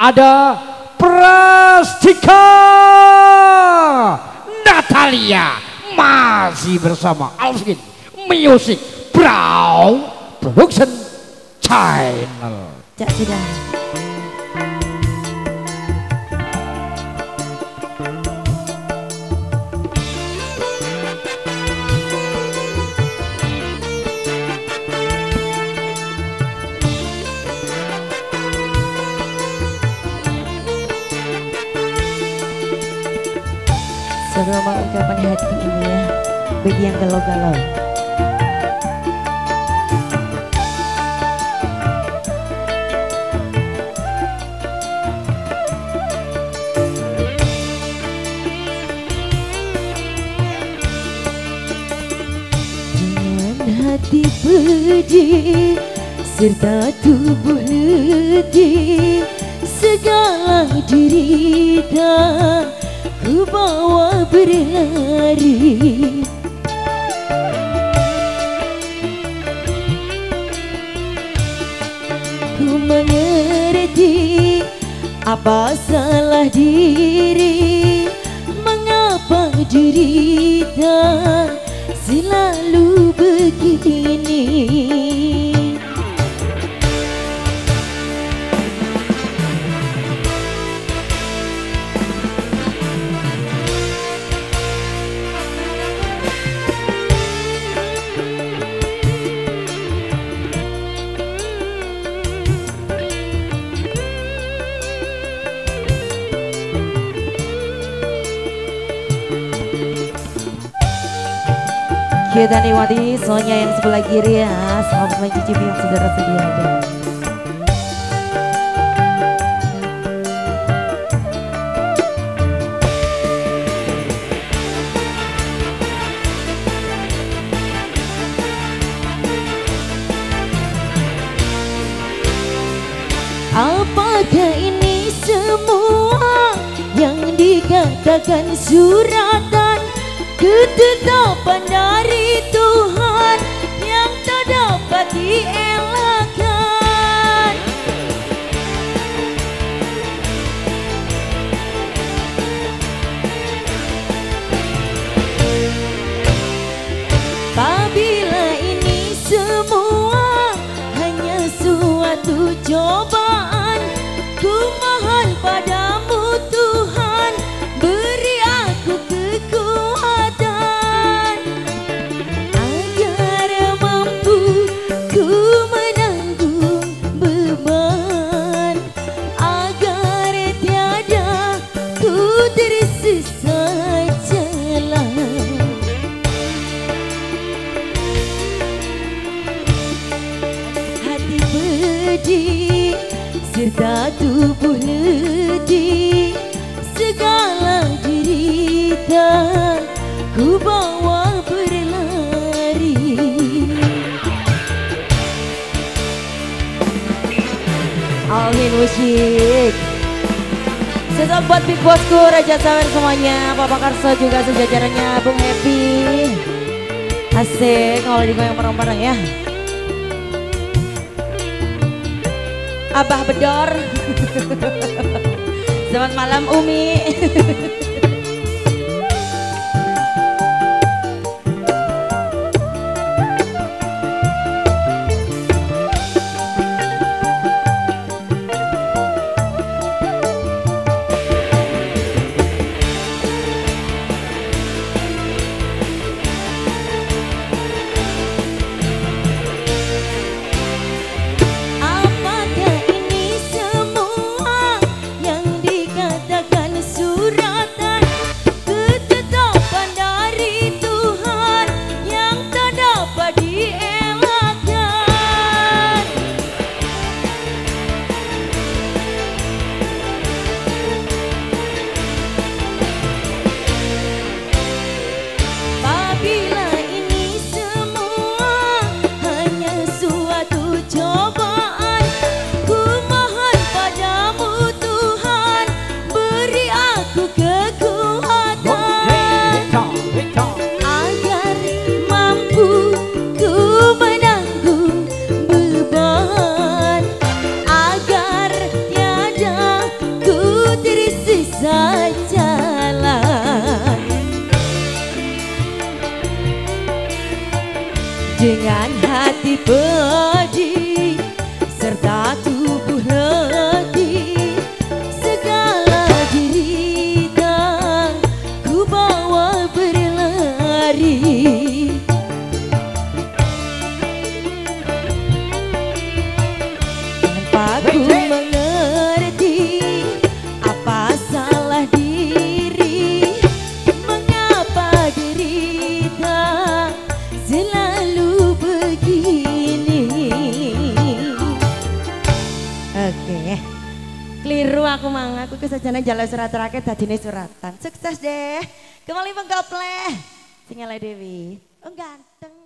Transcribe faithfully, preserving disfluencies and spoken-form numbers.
ada Prastika Natalia masih bersama Alvin Music Brown Production Channel. Cak sudah. Selamat ungkapan hati ini ya, bagi yang galau-galau. Dengan hati pedih serta tubuh letih, segala derita ku bawa berlari. Ku mengerti apa salah diri, mengapa derita selalu begini. Kita nikmati soalnya yang sebelah kiri ya, selamat mencicipi yang sudah tersedia ada. Apakah ini semua yang dikatakan suratan, ketetapan dari Tuhan yang tak dapat dielakkan? Apabila ini semua hanya suatu cobaan, ku mohon padamu Tuhan, beri aku kekuatan agar mampu ku menanggung beban, agar tiada ku tersesat jalan. Hati pedih serta tubuh letih, segala derita ku bawa berlari. Alvin Musik. Sesat buat Big Bosku, Raja Sawer semuanya, Papa Karso juga sejajarannya, Bung Happy. Asik kalau digoyang bareng-bareng ya. Abah Bedor. Selamat malam Umi. Apakah ini semua yang dikatakan pedih serta tubuh letih, segala derita ku bawa berlari. Tanpa ku mengerti apa salah diri, mengapa derita selalu begini. Oke, keliru aku mang, aku kesajana jalan surat terakhir tadi suratan. Sukses deh, kembali menggapleh. Singgala Dewi, oh ganteng.